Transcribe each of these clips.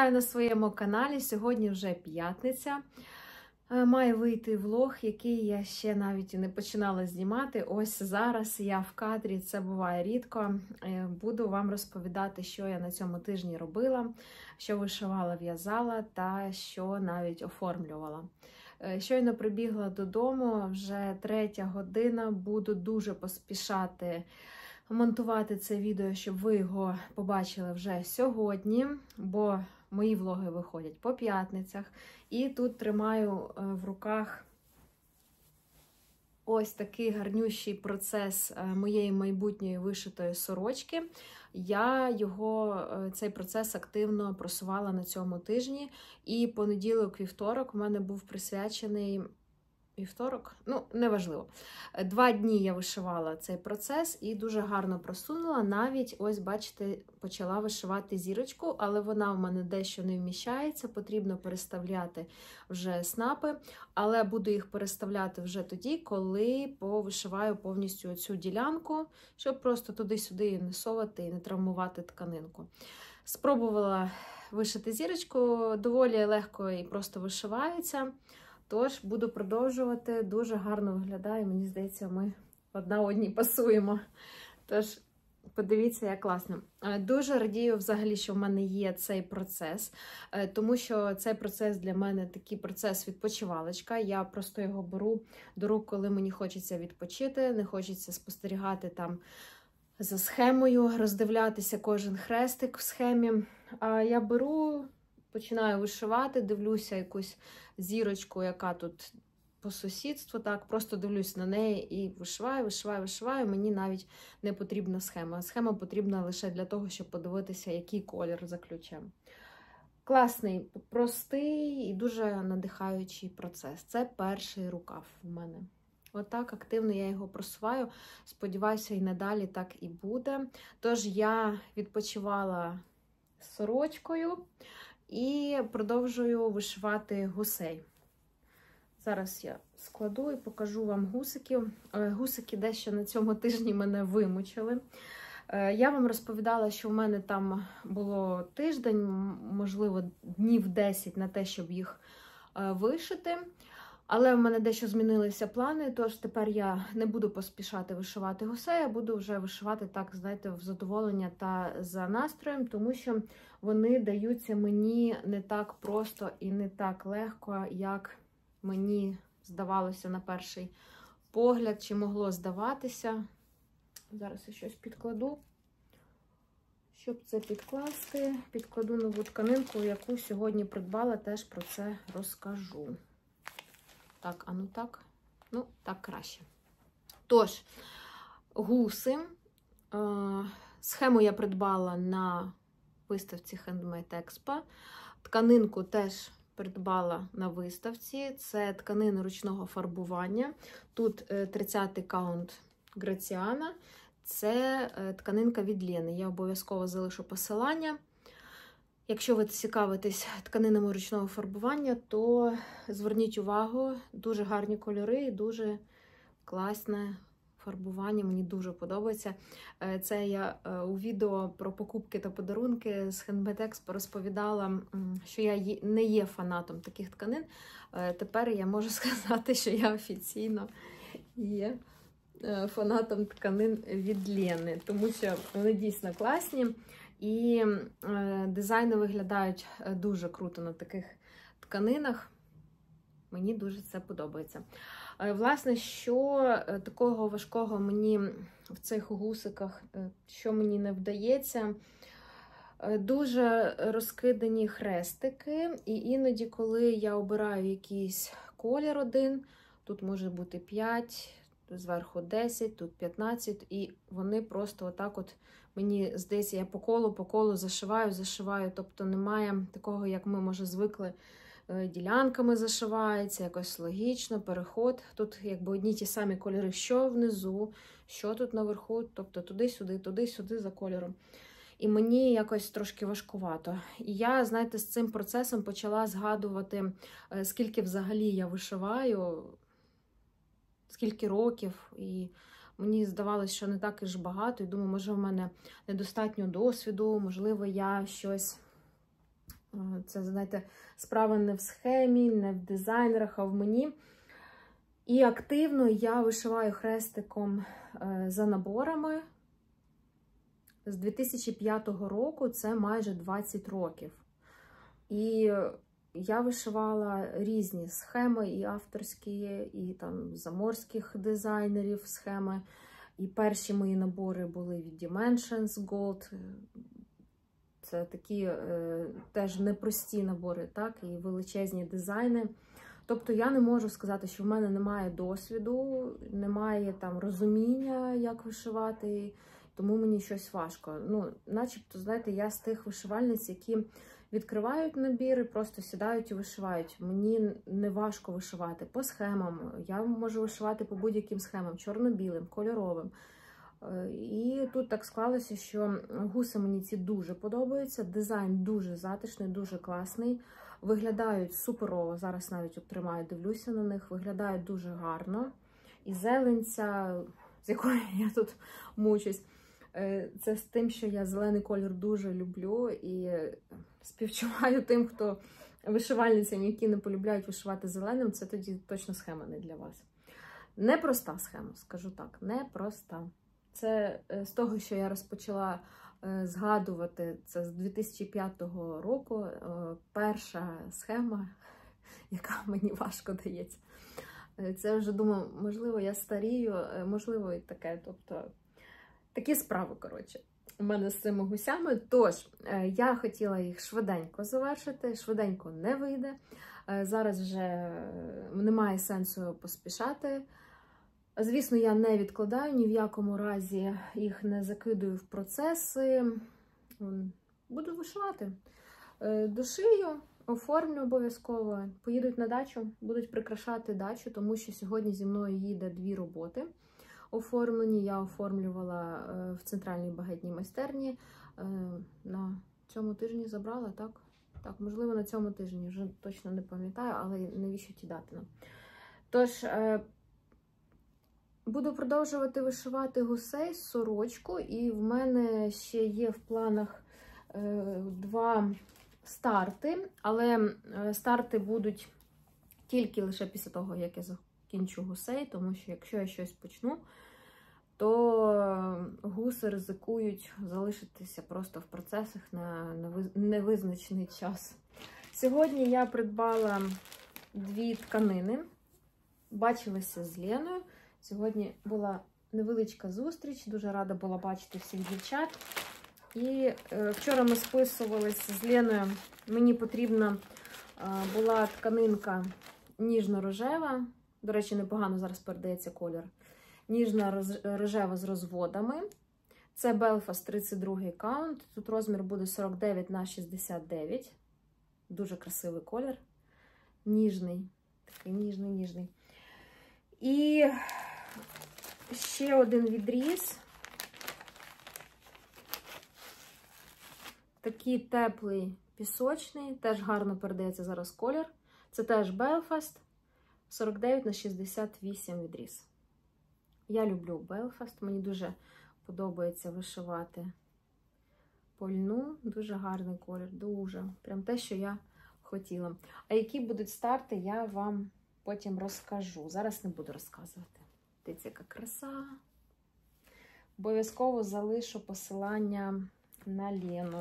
Вітаю на своєму каналі. Сьогодні вже п'ятниця. Має вийти влог, який я ще навіть і не починала знімати. Ось зараз я в кадрі, це буває рідко. Буду вам розповідати, що я на цьому тижні робила, що вишивала, в'язала та що навіть оформлювала. Щойно прибігла додому, вже 3 година, буду дуже поспішати монтувати це відео, щоб ви його побачили вже сьогодні, бо мої влоги виходять по п'ятницях. І тут тримаю в руках ось такий гарнющий процес моєї майбутньої вишитої сорочки. Я цей процес активно просувала на цьому тижні. І понеділок-вівторок у мене був присвячений... Вівторок? Ну, неважливо. 2 дні я вишивала цей процес і дуже гарно просунула. Навіть, ось, бачите, почала вишивати зірочку, але вона в мене дещо не вміщається, потрібно переставляти вже снапи, але буду їх переставляти вже тоді, коли повишиваю повністю цю ділянку, щоб просто туди-сюди не совати і не травмувати тканинку. Спробувала вишити зірочку, доволі легко і просто вишивається. Тож, буду продовжувати, дуже гарно виглядає, мені здається, ми одна одній пасуємо. Тож, подивіться, як класно. Дуже радію взагалі, що в мене є цей процес, тому що цей процес для мене такий процес відпочивалочка. Я просто його беру до рук, коли мені хочеться відпочити, не хочеться спостерігати там за схемою, роздивлятися кожен хрестик в схемі. А я беру... Починаю вишивати, дивлюся якусь зірочку, яка тут по сусідству, так, просто дивлюсь на неї і вишиваю. Мені навіть не потрібна схема. Схема потрібна лише для того, щоб подивитися, який колір за ключем. Класний, простий і дуже надихаючий процес. Це перший рукав в мене. Отак активно я його просуваю. Сподіваюся, і надалі так і буде. Тож я відпочивала з сорочкою. І продовжую вишивати гусей. Зараз я складу і покажу вам гусиків. Гусики дещо на цьому тижні мене вимучили. Я вам розповідала, що в мене там було тиждень, можливо, днів 10 на те, щоб їх вишити. Але в мене дещо змінилися плани, тож тепер я не буду поспішати вишивати гусей, а буду вже вишивати так, знаєте, в задоволення та за настроєм, тому що вони даються мені не так просто і не так легко, як мені здавалося на перший погляд, чи могло здаватися. Зараз я щось підкладу. Щоб це підкласти, підкладу нову тканинку, яку сьогодні придбала, теж про це розкажу. Так, а ну так. Ну, так краще. Тож, гуси. Схему я придбала на виставці Handmade Expo. Тканинку теж придбала на виставці. Це тканина ручного фарбування. Тут 30-й каунт Граціана. Це тканинка від Лени. Я обов'язково залишу посилання. Якщо ви цікавитесь тканинами ручного фарбування, то зверніть увагу, дуже гарні кольори і дуже класне фарбування, мені дуже подобається. Це я у відео про покупки та подарунки з Handmade Expo розповідала, що я не є фанатом таких тканин. Тепер я можу сказати, що я офіційно є фанатом тканин від Лени, тому що вони дійсно класні. І дизайни виглядають дуже круто на таких тканинах. Мені дуже це подобається. Власне, що такого важкого мені в цих гусиках, що мені не вдається, дуже розкидані хрестики. І іноді, коли я обираю якийсь колір один, тут може бути 5, зверху 10, тут 15, і вони просто отак от, мені здається, я по колу зашиваю, тобто немає такого, як ми, може, звикли, ділянками зашивається, якось логічно, переход. Тут якби одні ті самі кольори, що внизу, що тут наверху, тобто туди-сюди за кольором. І мені якось трошки важкувато. І я, знаєте, з цим процесом почала згадувати, скільки взагалі я вишиваю, скільки років, і мені здавалося, що не так і ж багато, і думаю, може в мене недостатньо досвіду, можливо, я щось Це, знаєте, справа не в схемі, не в дизайнерах, а в мені. І активно я вишиваю хрестиком за наборами. З 2005 року це майже 20 років. І я вишивала різні схеми, і авторські, і там заморських дизайнерів схеми. І перші мої набори були від Dimensions Gold. Це такі теж непрості набори, так, і величезні дизайни. Тобто я не можу сказати, що в мене немає досвіду, немає там розуміння, як вишивати, тому мені щось важко. Ну, начебто, знаєте, я з тих вишивальниць, які відкривають набір і просто сідають і вишивають. Мені не важко вишивати по схемам. Я можу вишивати по будь-яким схемам, чорно-білим, кольоровим. І тут так склалося, що гуси мені ці дуже подобаються. Дизайн дуже затишний, дуже класний. Виглядають суперово. Зараз навіть обтримаю, дивлюся на них. Виглядають дуже гарно. І зеленця, з якою я тут мучусь, це з тим, що я зелений колір дуже люблю. І співчуваю тим, хто вишивальницям, які не полюбляють вишивати зеленим, це тоді точно схема не для вас. Непроста схема, скажу так, непроста. Це з того, що я розпочала згадувати, це з 2005 року, перша схема, яка мені важко дається. Це вже думаю, можливо, я старію, можливо, і таке. Тобто, такі справи, коротше, у мене з цими гусями. Тож, я хотіла їх швиденько завершити, швиденько не вийде. Зараз вже немає сенсу поспішати. Звісно, я не відкладаю, ні в якому разі їх не закидую в процеси. Буду вишивати. Дошию, оформлю обов'язково. Поїдуть на дачу, будуть прикрашати дачу, тому що сьогодні зі мною їде 2 роботи оформлені. Я оформлювала в центральній багетній майстерні. На цьому тижні забрала, так? Так, можливо, на цьому тижні, вже точно не пам'ятаю, але навіщо ті дати нам. Тож, буду продовжувати вишивати гусей, сорочку, і в мене ще є в планах 2 старти, але старти будуть тільки лише після того, як я закінчу гусей, тому що якщо я щось почну, то гуси ризикують залишитися просто в процесах на невизначений час. Сьогодні я придбала 2 тканини, бачилася з Леною. Сьогодні була невеличка зустріч, дуже рада була бачити всіх дівчат. І вчора ми списувалися з Леною, мені потрібна була тканинка ніжно-рожева, до речі, непогано зараз передається колір, ніжно-рожева з розводами. Це Belfast 32 каунт, тут розмір буде 49 на 69, дуже красивий колір, ніжний, такий ніжний-ніжний. І ще один відріз. Такий теплий пісочний, теж гарно передається зараз колір. Це теж Belfast 49 на 68 відріз. Я люблю Belfast, мені дуже подобається вишивати по льну. Дуже гарний колір, дуже. Прям те, що я хотіла. А які будуть старти, я вам потім розкажу. Зараз не буду розказувати. Дивіться, яка краса. Обов'язково залишу посилання на Лену.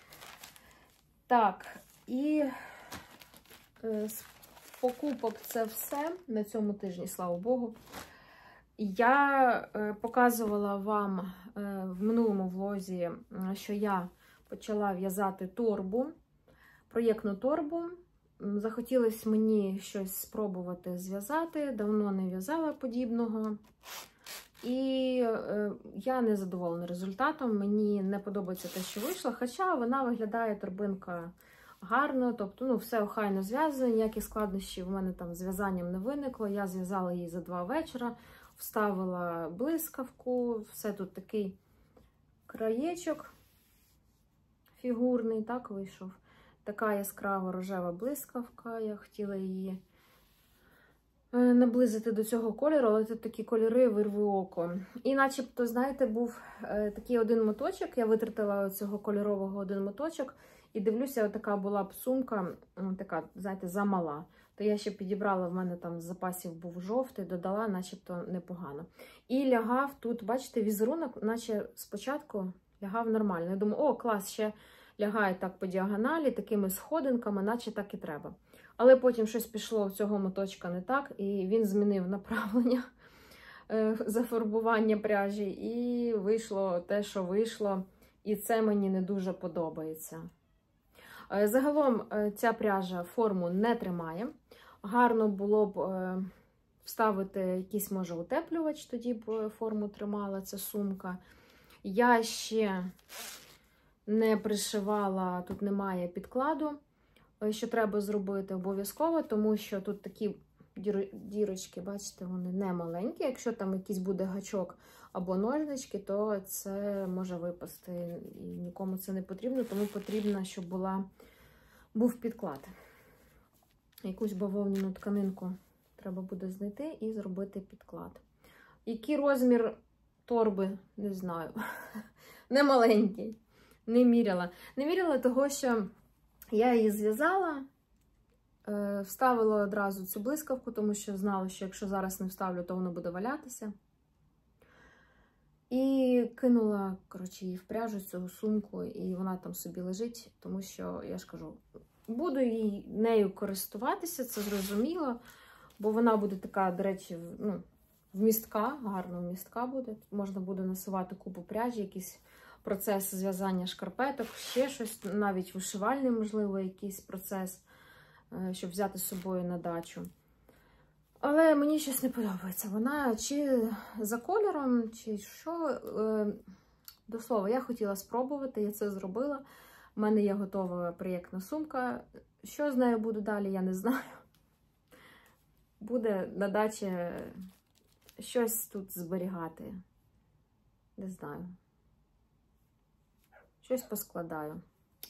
Так, і з покупок це все на цьому тижні, слава Богу. Я показувала вам в минулому влозі, що я почала в'язати торбу, проєктну торбу. Захотілося мені щось спробувати зв'язати, давно не в'язала подібного. І я не задоволена результатом, мені не подобається те, що вийшло, хоча вона виглядає, торбинка, гарно, тобто, ну, все охайно зв'язано, ніяких складнощів в мене там з в'язанням не виникло. Я зв'язала її за 2 вечора, вставила блискавку, все тут такий краєчок фігурний, так вийшов. Така яскрава рожева блискавка, я хотіла її наблизити до цього кольору, але тут такі кольори вирви око. І начебто, знаєте, був такий один моточок, я витратила цього кольорового один моточок, І дивлюся, отака була б сумка, така, знаєте, замала. То я ще підібрала, в мене там з запасів був жовтий, додала, начебто непогано. І лягав тут, бачите, візерунок, наче спочатку лягав нормально. Я думаю, о, клас, ще лягає так по діагоналі, такими сходинками, наче так і треба. Але потім щось пішло в цього моточка не так, і він змінив направлення зафарбування пряжі, і вийшло те, що вийшло. І це мені не дуже подобається. Загалом ця пряжа форму не тримає. Гарно було б вставити якийсь, може, утеплювач, тоді б форму тримала ця сумка. Я ще не пришивала, тут немає підкладу, що треба зробити обов'язково, тому що тут такі дірочки, бачите, вони не маленькі. Якщо там якийсь буде гачок або ножнички, то це може випасти. І нікому це не потрібно, тому потрібно, щоб був підклад. Якусь бавовняну тканинку треба буде знайти і зробити підклад. Який розмір торби? Не знаю. Не маленький. Не міряла. Не міряла того, що я її зв'язала, вставила одразу цю блискавку, тому що знала, що якщо зараз не вставлю, то воно буде валятися. І кинула, коротше, її в пряжу, цю сумку, і вона там собі лежить, тому що, я ж кажу, буду нею користуватися, це зрозуміло, бо вона буде така, до речі, вмістка, гарно вмістка буде. Можна буде насувати купу пряжі, якийсь процес зв'язання шкарпеток, ще щось, навіть вишивальний, можливо, якийсь процес, щоб взяти з собою на дачу. Але мені щось не подобається. Вона чи за кольором, чи що. До слова, я хотіла спробувати, я це зробила. У мене є готова проєктна сумка. Що з нею буде далі, я не знаю. Буде на дачі щось тут зберігати. Не знаю. Щось поскладаю.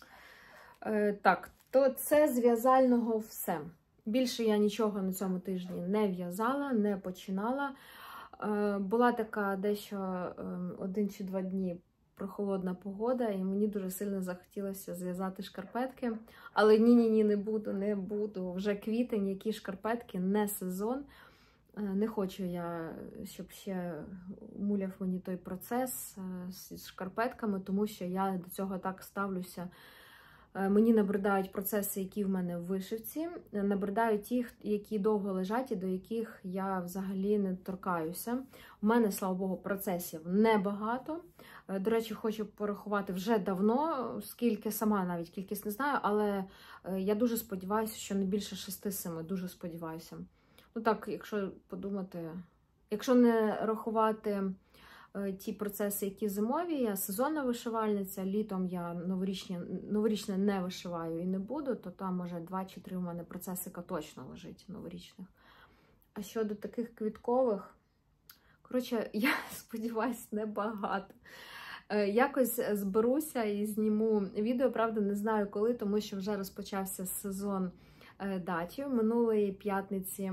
Так, то це з в'язального все. Більше я нічого на цьому тижні не в'язала, не починала. Була така дещо 1 чи 2 дні прохолодна погода, і мені дуже сильно захотілося зв'язати шкарпетки. Але ні, не буду. Вже квітень, які шкарпетки, не сезон. Не хочу я, щоб ще муляв мені той процес з шкарпетками, тому що я до цього так ставлюся. Мені набридають процеси, які в мене в вишивці, набридають ті, які довго лежать і до яких я взагалі не торкаюся. У мене, слава Богу, процесів небагато. До речі, хочу порахувати вже давно, скільки сама навіть кількість не знаю, але я дуже сподіваюся, що не більше 6-7, дуже сподіваюся. Ну так, якщо подумати, якщо не рахувати ті процеси, які зимові, я сезонна вишивальниця, літом я новорічне не вишиваю і не буду, то там, може, 2 чи 3 у мене процесика точно лежить новорічних. А щодо таких квіткових, коротше, я сподіваюся, небагато. Якось зберуся і зніму відео, правда, не знаю коли, тому що вже розпочався сезон дачі. Минулої п'ятниці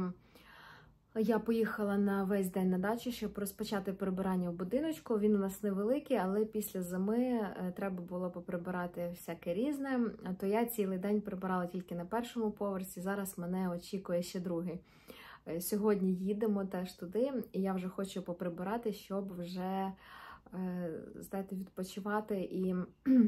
я поїхала на весь день на дачу, щоб розпочати прибирання в будиночку. Він у нас невеликий, але після зими треба було поприбирати всяке різне. То я цілий день прибирала тільки на першому поверсі, зараз мене очікує ще другий. Сьогодні їдемо теж туди, і я вже хочу поприбирати, щоб вже, знаєте, відпочивати і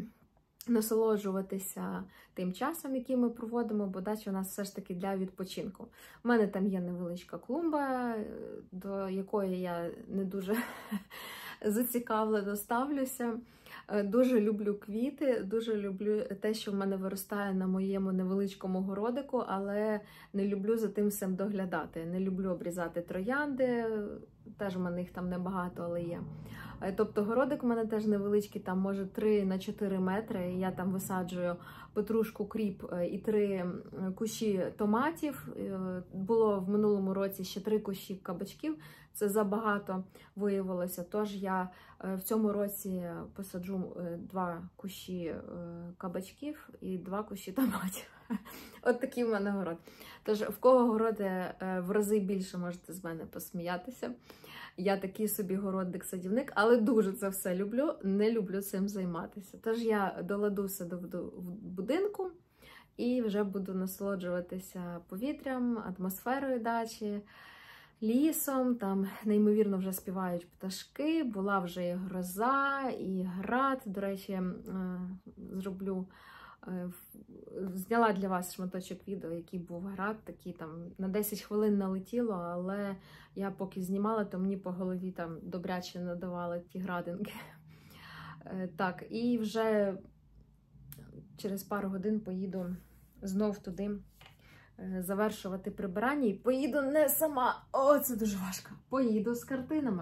насолоджуватися тим часом, який ми проводимо, бо дача у нас все ж таки для відпочинку. У мене там є невеличка клумба, до якої я не дуже зацікавлено ставлюся. Дуже люблю квіти, дуже люблю те, що в мене виростає на моєму невеличкому городику, але не люблю за тим всім доглядати. Не люблю обрізати троянди, теж в мене їх там небагато, але є. Тобто городик у мене теж невеличкий, там може 3 на 4 метри, і я там висаджую петрушку, кріп і 3 кущі томатів. Було в минулому році ще 3 кущі кабачків, це забагато виявилося, тож я в цьому році посаджу 2 кущі кабачків і 2 кущі томатів. От такий в мене город. Тож, в кого городи в рази більше, можете з мене посміятися. Я такий собі городник-садівник, але дуже це все люблю, не люблю цим займатися. Тож я до ладу саду в будинку і вже буду насолоджуватися повітрям, атмосферою дачі, лісом. Там неймовірно вже співають пташки, була вже і гроза, і град. До речі, зняла для вас шматочок відео, який був град, такий там на 10 хвилин налетіло, але я поки знімала, то мені по голові там добряче надавали ті градинки. Так, і вже через пару годин поїду знов туди завершувати прибирання. І поїду не сама, о, це дуже важко, поїду з картинами.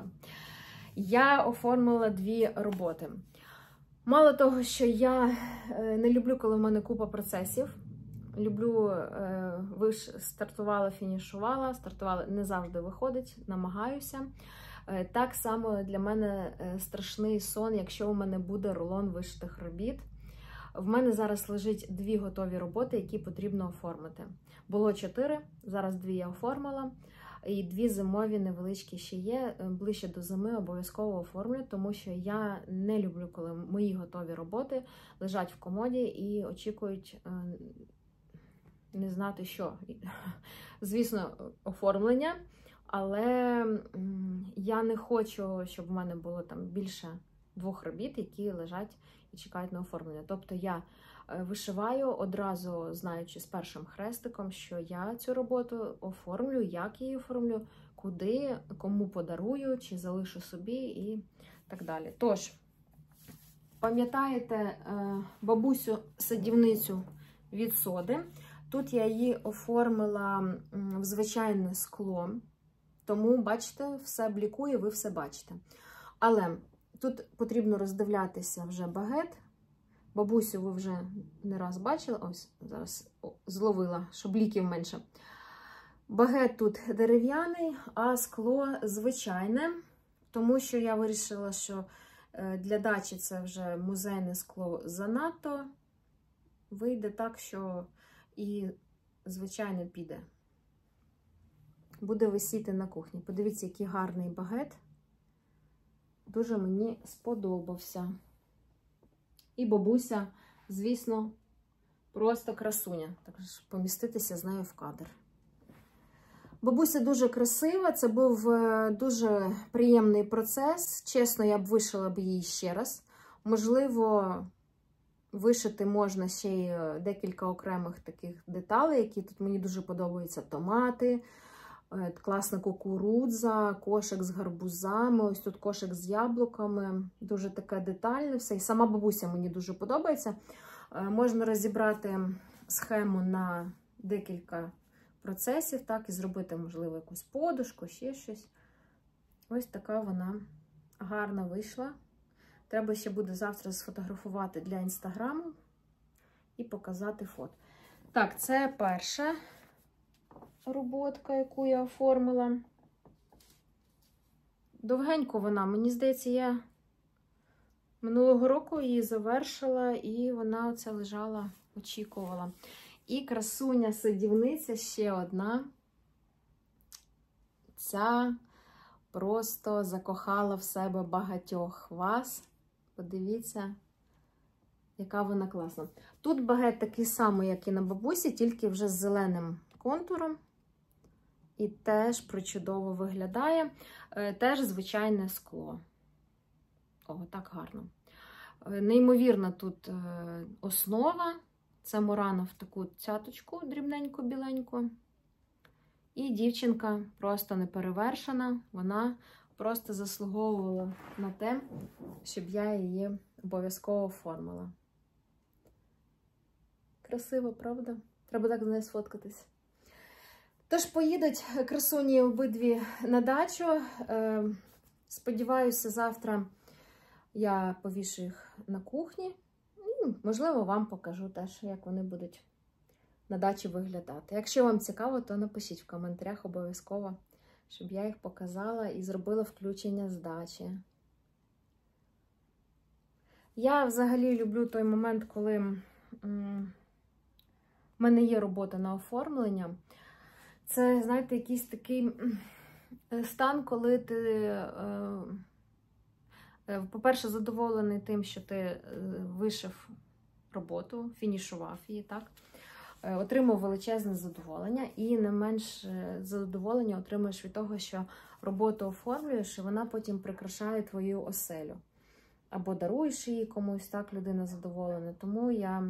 Я оформила 2 роботи. Мало того, що я не люблю, коли в мене купа процесів. Люблю, стартувала, фінішувала, стартувала, не завжди виходить, намагаюся. Так само для мене страшний сон, якщо у мене буде рулон вишитих робіт. В мене зараз лежить 2 готові роботи, які потрібно оформити. Було 4, зараз 2 я оформила. І 2 зимові невеличкі ще є. Ближче до зими обов'язково оформлю, тому що я не люблю, коли мої готові роботи лежать в комоді і очікують не знати що. Звісно, оформлення, але я не хочу, щоб в мене було там більше 2 робіт, які лежать і чекають на оформлення. Тобто я вишиваю одразу, знаючи з першим хрестиком, що я цю роботу оформлю, як її оформлю, куди, кому подарую, чи залишу собі і так далі. Тож, пам'ятаєте бабусю-садівницю від Соди? Тут я її оформила в звичайне скло, тому, бачите, все блікує, ви все бачите. Але тут потрібно роздивлятися вже багет. Бабусю ви вже не раз бачили, ось зараз зловила, щоб ліків менше. Багет тут дерев'яний, а скло звичайне, тому що я вирішила, що для дачі це вже музейне скло занадто. Вийде так, що і звичайно піде. Буде висіти на кухні. Подивіться, який гарний багет. Дуже мені сподобався. І бабуся, звісно, просто красуня. Так що поміститися з нею в кадр. Бабуся дуже красива, це був дуже приємний процес. Чесно, я б вишила б її ще раз. Можливо, вишити можна ще й декілька окремих таких деталей, які тут мені дуже подобаються. Томати, класна кукурудза, кошик з гарбузами, ось тут кошик з яблуками. Дуже таке детальне все. І сама бабуся мені дуже подобається. Можна розібрати схему на декілька процесів, так, і зробити, можливо, якусь подушку, ще щось. Ось така вона гарна вийшла. Треба ще буде завтра сфотографувати для інстаграму і показати фото. Так, це перша роботка, яку я оформила. Довгенько вона, мені здається, я минулого року її завершила, і вона оце лежала, очікувала. І красуня-садівниця ще одна. Ця просто закохала в себе багатьох вас. Подивіться, яка вона класна. Тут багет такий самий, як і на бабусі, тільки вже з зеленим контуром. І теж причудово виглядає. Теж звичайне скло. О, так гарно. Неймовірна тут основа. Це Мурано в таку цяточку дрібненьку-біленьку. І дівчинка просто неперевершена. Вона просто заслуговувала на те, щоб я її обов'язково оформила. Красиво, правда? Треба так з нею сфоткатись. Тож поїдуть красуні обидві на дачу. Сподіваюся, завтра я повішу їх на кухні. Можливо, вам покажу теж, як вони будуть на дачі виглядати. Якщо вам цікаво, то напишіть в коментарях обов'язково, щоб я їх показала і зробила включення з дачі. Я взагалі люблю той момент, коли У мене є робота на оформлення. Це, знаєте, якийсь такий стан, коли ти, по-перше, задоволений тим, що ти вишив роботу, фінішував її, так? Отримав величезне задоволення, і не менш задоволення отримуєш від того, що роботу оформлюєш, і вона потім прикрашає твою оселю. Або даруєш її комусь, так, людина задоволена. Тому я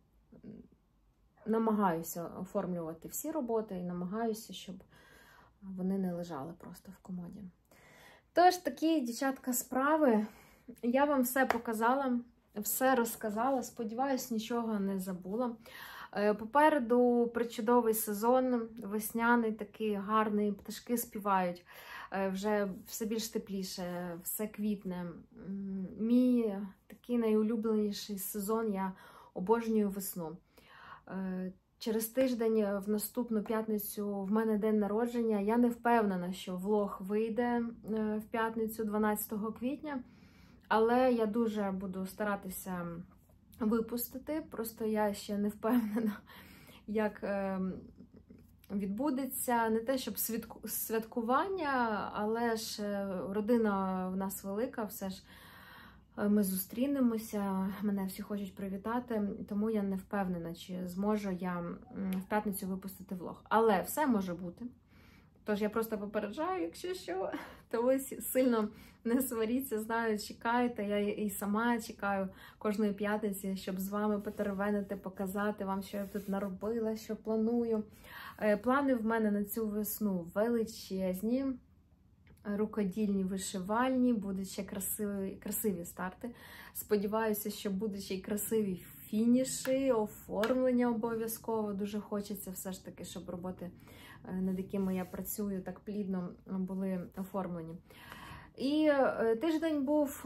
намагаюся оформлювати всі роботи і намагаюся, щоб вони не лежали просто в комоді. Тож, такі, дівчатка, справи. Я вам все показала, все розказала. Сподіваюсь, нічого не забула. Попереду причудовий сезон, весняний, такий гарний, пташки співають. Вже все більш тепліше, все квітне. Мій такий найулюбленіший сезон, я обожнюю весну. Через тиждень, в наступну п'ятницю, в мене день народження. Я не впевнена, що влог вийде в п'ятницю, 12 квітня. Але я дуже буду старатися випустити. Просто я ще не впевнена, як відбудеться. Не те, щоб святкування, але ж родина в нас велика, все ж ми зустрінемося, мене всі хочуть привітати, тому я не впевнена, чи зможу я в п'ятницю випустити влог. Але все може бути. Тож я просто попереджаю, якщо що, то ви сильно не сваріться, знаю, чекайте. Я і сама чекаю кожної п'ятниці, щоб з вами потеревенити, показати вам, що я тут наробила, що планую. Плани в мене на цю весну величезні. Рукодільні, вишивальні, будуть ще красиві старти. Сподіваюся, що будуть ще й красиві фініші, оформлення обов'язково. Дуже хочеться все ж таки, щоб роботи, над якими я працюю, так плідно були оформлені. І тиждень був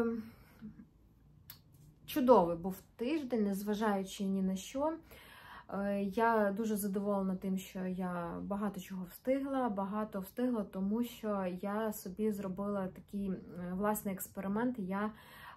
чудовий, був тиждень, незважаючи ні на що. Я дуже задоволена тим, що я багато чого встигла, тому що я собі зробила такий власний експеримент. Я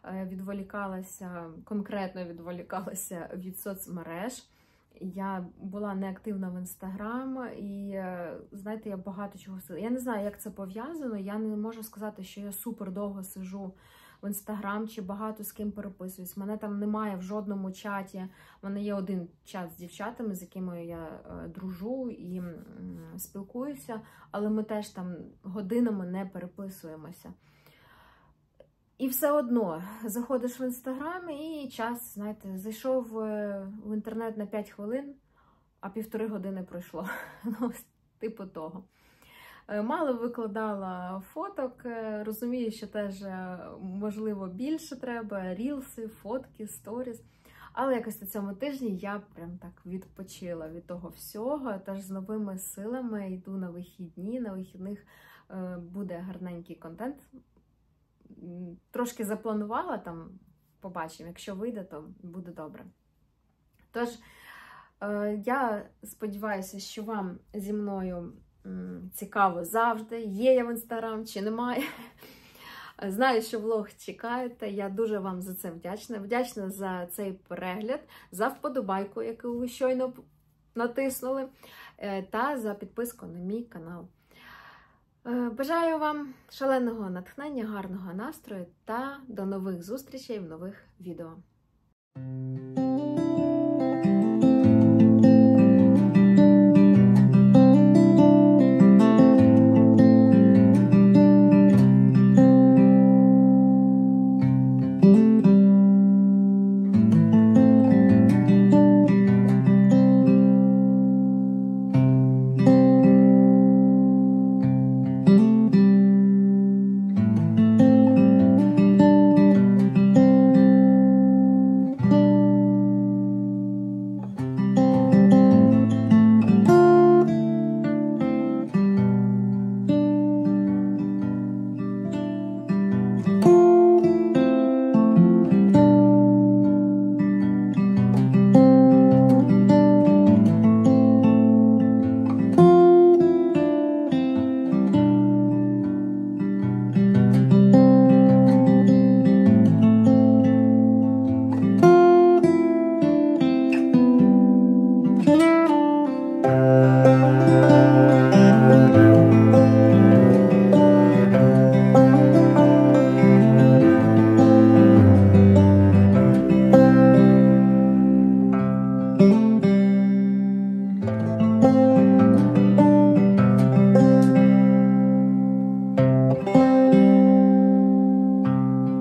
конкретно відволікалася від соцмереж. Я була неактивна в Інстаграм і, знаєте, я багато чого встигла. Я не знаю, як це пов'язано, я не можу сказати, що я супер довго сижу в Інстаграм чи багато з ким переписуюсь. Мене там немає в жодному чаті. У мене є один чат з дівчатами, з якими я дружу і спілкуюся, але ми теж там годинами не переписуємося. І все одно заходиш в Інстаграм і час, знаєте, зайшов в інтернет на 5 хвилин, а 1,5 години пройшло. Ну, типу того. Мало викладала фоток, розумію, що теж, можливо, більше треба, рілси, фотки, сторіс. Але якось на цьому тижні я прям так відпочила від того всього, тож з новими силами йду на вихідні, на вихідних буде гарненький контент. Трошки запланувала, там побачимо, якщо вийде, то буде добре. Тож, я сподіваюся, що вам зі мною цікаво завжди, є я в Інстаграм чи немає. Знаю, що влог чекаєте, я дуже вам за це вдячна. Вдячна за цей перегляд, за вподобайку, яку ви щойно натиснули, та за підписку на мій канал. Бажаю вам шаленого натхнення, гарного настрою та до нових зустрічей в нових відео.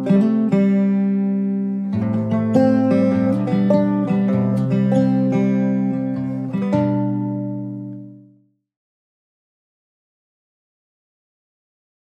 Па-па!